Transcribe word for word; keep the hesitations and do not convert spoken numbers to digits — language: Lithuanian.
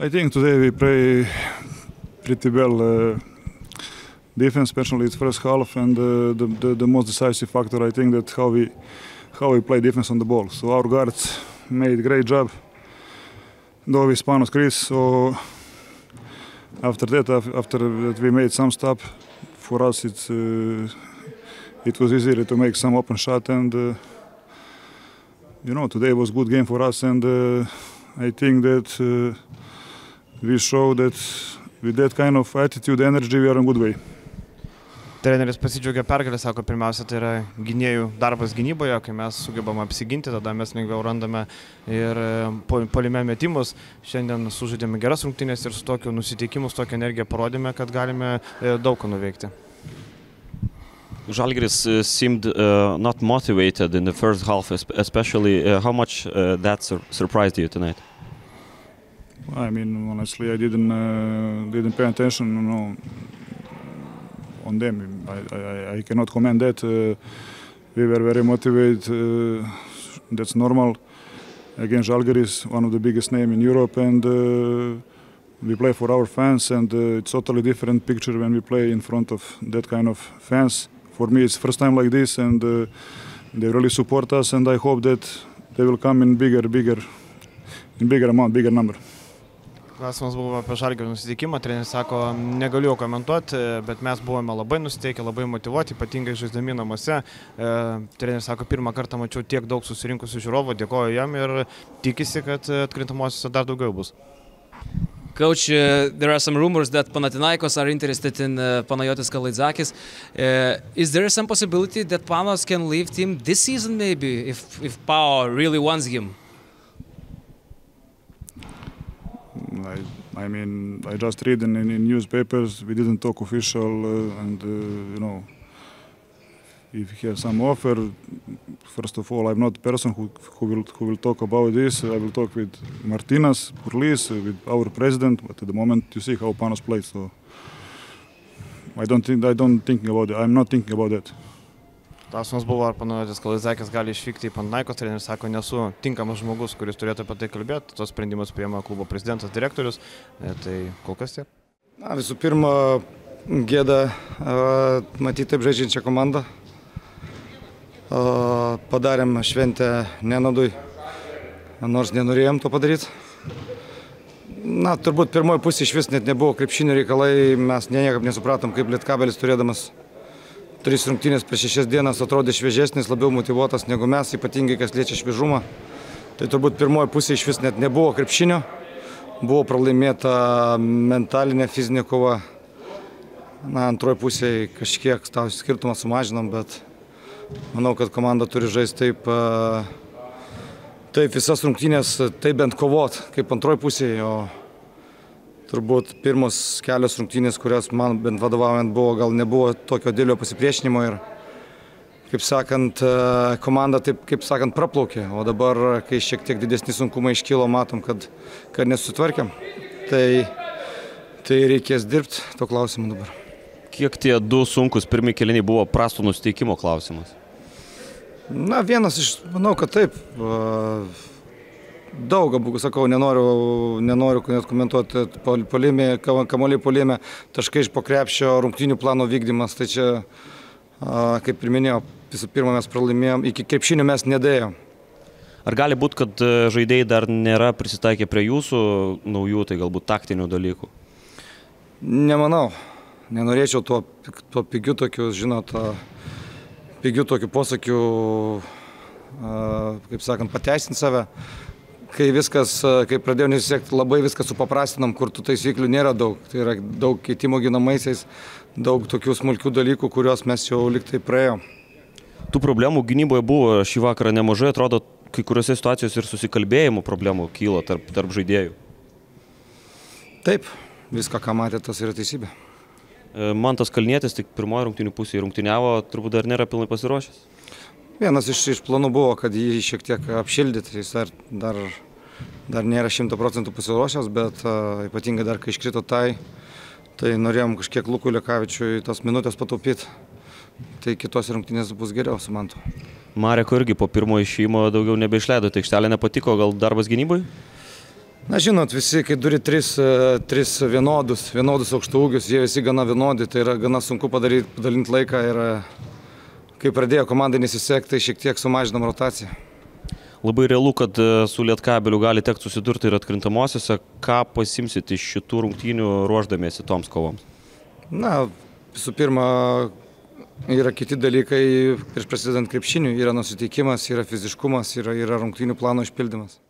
I think today we play pretty well uh, defense, especially its first half, and uh, the, the the most decisive factor I think that how we how we play defense on the ball. So our guards made great job. Though we Spanos Chris, so after that, after that we made some stop. For us, it's uh, it was easier to make some open shot, and uh, you know today was good game for us, and uh, I think that uh, we show that with that kind of attitude, energy, we are on good way. Treneris pasidžiaugia pergalę, sako, pirmiausia, tai yra gynėjų darbas gynyboje, kai mes sugebame apsiginti, tada mes lengviau randame ir puolime metimus. Šiandien sužaidėme geras rungtynes ir su tokiu nusiteikimu, su tokia energija parodėme, kad galime daug ką nuveikti. Žalgiris uh, seemed uh, not motivated in the first half, especially. Uh, how much uh, that sur surprised you tonight? I mean, honestly, I didn't uh, didn't pay attention, you know, on them. I, I, I cannot comment that. Uh, we were very motivated. Uh, that's normal. Against Žalgiris, one of the biggest names in Europe, and uh, we play for our fans, and uh, it's totally different picture when we play in front of that kind of fans. For me, it's first time like this, and uh, they really support us, and I hope that they will come in bigger, bigger, in bigger amount, bigger number. Klausimas buvo apie Žalgirio nusiteikimą, treneris sako, negaliu komentuoti, bet mes buvome labai nusiteikę, labai motyvuoti, ypatingai žaisdami namuose. Treneris sako, pirmą kartą mačiau tiek daug susirinkusių žiūrovų, dėkoju jam ir tikisi, kad atkrintamosiose dar daugiau bus. Coach, uh, there are some rumors that Panathinaikos are interested in uh, Panayotis Kalaitzakis. Uh, is there some possibility that Panos can leave him this season maybe, if, if Pau really wants him? I, I mean, I just read in, in, in newspapers. We didn't talk official, uh, and uh, you know, if he has some offer, first of all, I'm not the person who who will who will talk about this. I will talk with Martinas Purlis, uh, with our president. But at the moment, you see how Panos plays, so I don't think I don't thinking about it. I'm not thinking about that. Klausimas buvo, ar Panayotis Kalaitzakis gali išvykti į Panathinaikos. Treneris sako, nesu tinkamas žmogus, kuris turėtų apie tai kalbėti. Tos sprendimus priima klubo prezidentas, direktorius. Tai kol kas tiek. Na, visų pirma, gėda matyti taip žaidžiančią komandą. Padarėm šventę nenadui, nors nenorėjom to padaryti. Na, turbūt pirmoji pusė iš vis net nebuvo krepšinio reikalai. Mes niekaip nesupratom, kaip Lietkabelis turėdamas tris rungtynės prieš šešias dienas atrodė šviežesnis, labiau motyvuotas negu mes, ypatingai kas liečia šviežumą. Tai turbūt pirmoji pusė iš vis net nebuvo krepšinio. Buvo pralaimėta mentalinė, fizinė kova. Na, antroji pusėje kažkiek tą skirtumą sumažinom, bet manau, kad komanda turi žaisti taip, taip visas rungtynės, taip bent kovot, kaip antroji pusėje. O turbūt pirmos kelios rungtynės, kurias man bent vadovaujant buvo, gal nebuvo tokio didelio pasipriešinimo ir, kaip sakant, komanda taip, kaip sakant, praplaukė. O dabar, kai šiek tiek didesni sunkumai iškilo, matom, kad, kad nesusitvarkėm. Tai, tai reikės dirbti to klausimu dabar. Kiek tie du sunkus pirmi kėliniai buvo prastų nusiteikimo klausimas? Na, vienas iš, manau, kad taip. Daug, sakau, nenoriu, nenoriu net komentuoti puolime, kamuoliai puolime, taškai iš po krepšio, rungtynių plano vykdymas. Tai čia, kaip ir minėjau, visų pirma mes pralaimėjom, iki krepšinio mes nedėjom. Ar gali būti, kad žaidėjai dar nėra prisitaikę prie jūsų naujų, tai galbūt taktinių dalykų? Nemanau. Nenorėčiau tuo, tuo pigiu tokiu, žinot, pigiu tokiu posakiu, kaip sakant, pateisinti save. Kai viskas, kai pradėjau nesisekti, labai viską supaprastinom, kur tų taisyklių nėra daug. Tai yra daug keitimo ginamaisiais, daug tokių smulkių dalykų, kuriuos mes jau liktai praėjom. Tų problemų gynyboje buvo šį vakarą nemažai, atrodo, kai kuriuose situacijose ir susikalbėjimo problemų kyla tarp, tarp žaidėjų. Taip, viską, ką matė, tas yra teisybė. Mantas Kalnietis tik pirmoje rungtynių pusėje rungtyniavo, turbūt dar nėra pilnai pasiruošęs. Vienas iš, iš planų buvo, kad jį šiek tiek apšildyti, jis dar, dar, dar nėra šimto procentų pasiruošęs, bet uh, ypatingai dar kai iškrito tai, tai norėjom kažkiek Lukui Lekavičiui tas minutės pataupyti, tai kitos rungtynės bus geriau su Mantu. Mareko irgi po pirmo išėjimo daugiau nebeišleido, tai aikštelė nepatiko, gal darbas gynybai? Na žinot, visi, kai turi tris, tris vienodus, vienodus aukštaūgius, jie visi gana vienodi, tai yra gana sunku padaryti, padalinti laiką ir kai pradėjo komandai nesisekti, tai šiek tiek sumažinam rotaciją. Labai realu, kad su Lietkabeliu gali tekti susidurti ir atkrintamosiose. Ką pasimsit iš šitų rungtynių ruoždamiesi toms kovoms? Na, visų pirma, yra kiti dalykai prieš prasidedant krepšiniui. Yra nusiteikimas, yra fiziškumas, yra, yra rungtynių plano išpildymas.